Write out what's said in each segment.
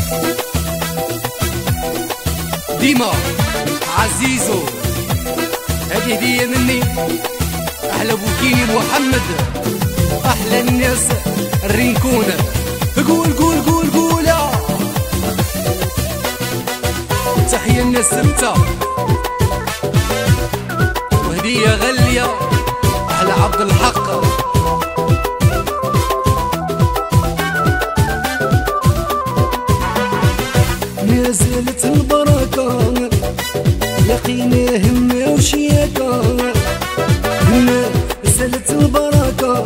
ديما عزيزو، هذه هدية مني أحلى بوكيني محمد، أحلى الناس الرينكونة. قول قول قول قول تحية الناس ستة، وهدية غالية أحلى عبد الحق. ما زالت البركة لقينا همة وشياكة، ما زالت البركة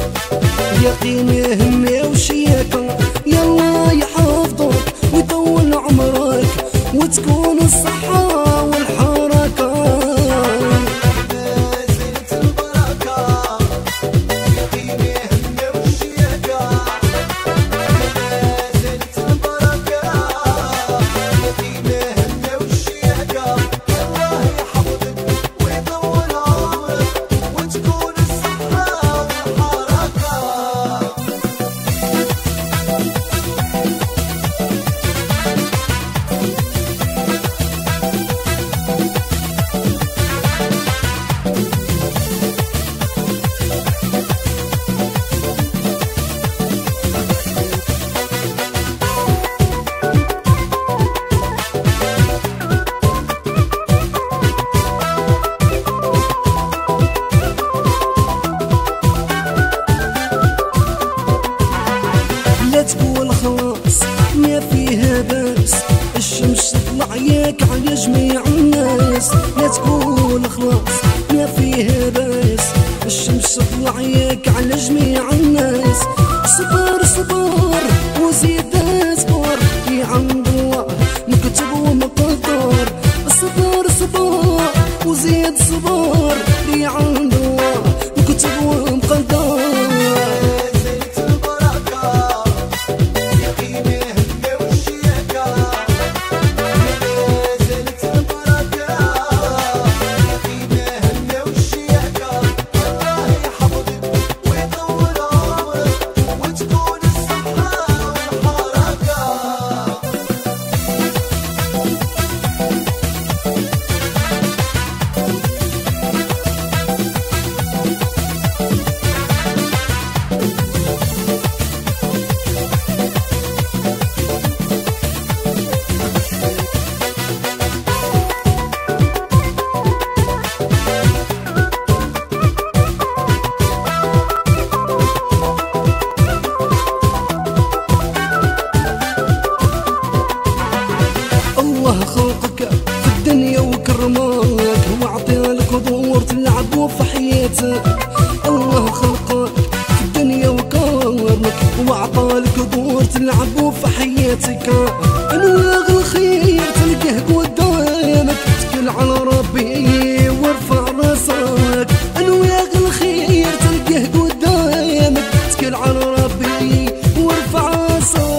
لقينا همة وشياكة. يلا يحفظك ويطول عمرك وتكون الصحة والحركة. تقول خلاص ما فيها باس، الشمس تطلع ياك على جميع الناس. لا تقول خلاص ما فيها باس، الشمس تطلع ياك على جميع الناس. صبر صبر وزيد اصبر، في عند الله مكتوب ومقدر. صبر صبر وزيد صبر، في عند الله مكتوب ومقدر. الله خلقك في الدنيا وكرمك، وعطيلك دور تلعب في حياتك. الله خلقك في الدنيا وكرمك، وعطالك دور تلعب في حياتك. انواغ الخير تلقاه قدامك، اتكل على ربي وارفع راسك. انواغ الخير تلقاه قدامك، اتكل على ربي وارفع راسك.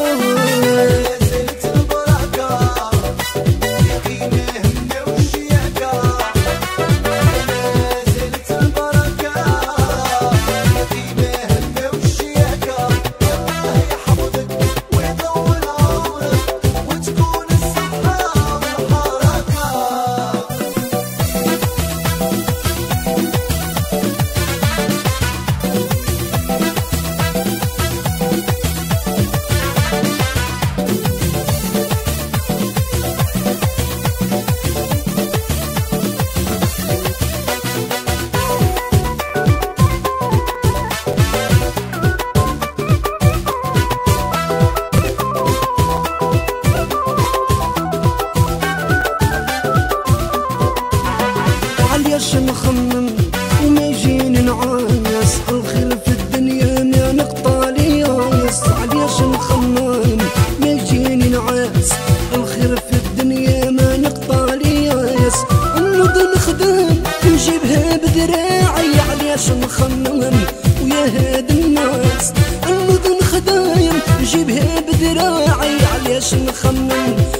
علاش نخمم وما يجيني نعاس، الخير في الدنيا ما نقطع لياس. علاش نخمم ما يجيني نعاس، الخير في الدنيا ما نقطع لياس. نوض نخدم نجيبها بدراعي، علاش نخمم ويا هاد الناس. نوض نخدم نجيبها بدراعي، علاش نخمم